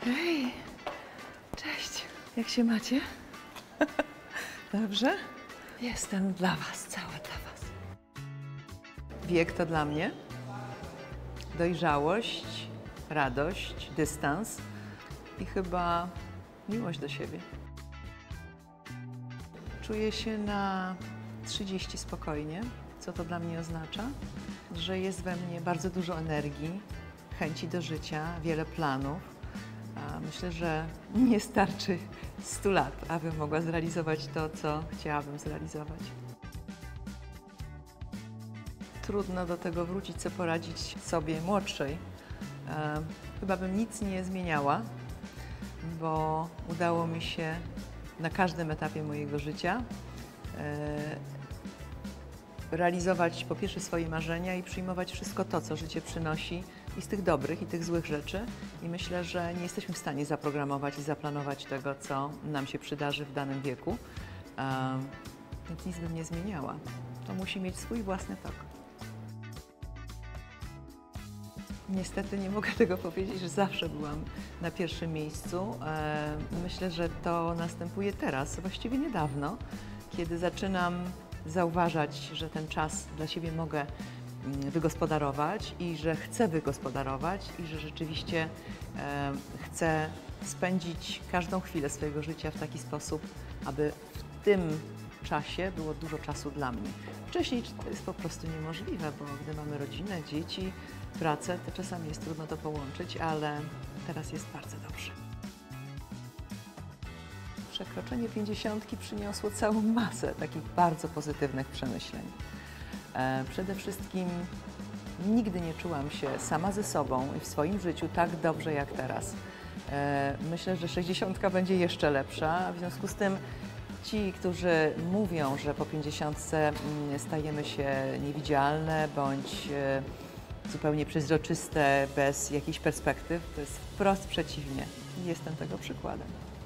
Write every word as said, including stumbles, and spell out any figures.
Hej, cześć. Jak się macie? Dobrze? Jestem dla was, cała dla was. Wiek to dla mnie dojrzałość, radość, dystans i chyba miłość do siebie. Czuję się na trzydzieści spokojnie. Co to dla mnie oznacza? Że jest we mnie bardzo dużo energii, chęci do życia, wiele planów. Myślę, że nie starczy stu lat, abym mogła zrealizować to, co chciałabym zrealizować. Trudno do tego wrócić, co poradzić sobie młodszej. Chyba bym nic nie zmieniała, bo udało mi się na każdym etapie mojego życia realizować po pierwsze swoje marzenia i przyjmować wszystko to, co życie przynosi i z tych dobrych, i tych złych rzeczy. I myślę, że nie jesteśmy w stanie zaprogramować i zaplanować tego, co nam się przydarzy w danym wieku. Więc nic bym nie zmieniała. To musi mieć swój własny tok. Niestety nie mogę tego powiedzieć, że zawsze byłam na pierwszym miejscu. Myślę, że to następuje teraz, właściwie niedawno, kiedy zaczynam zauważać, że ten czas dla siebie mogę wygospodarować i że chcę wygospodarować i że rzeczywiście e, chcę spędzić każdą chwilę swojego życia w taki sposób, aby w tym czasie było dużo czasu dla mnie. Wcześniej to jest po prostu niemożliwe, bo gdy mamy rodzinę, dzieci, pracę, to czasami jest trudno to połączyć, ale teraz jest bardzo dobrze. Przekroczenie pięćdziesiątki przyniosło całą masę takich bardzo pozytywnych przemyśleń. E, przede wszystkim nigdy nie czułam się sama ze sobą i w swoim życiu tak dobrze jak teraz. E, myślę, że sześćdziesiątka będzie jeszcze lepsza, w związku z tym ci, którzy mówią, że po pięćdziesiątce stajemy się niewidzialne bądź e, zupełnie przezroczyste, bez jakichś perspektyw, to jest wprost przeciwnie. Jestem tego przykładem.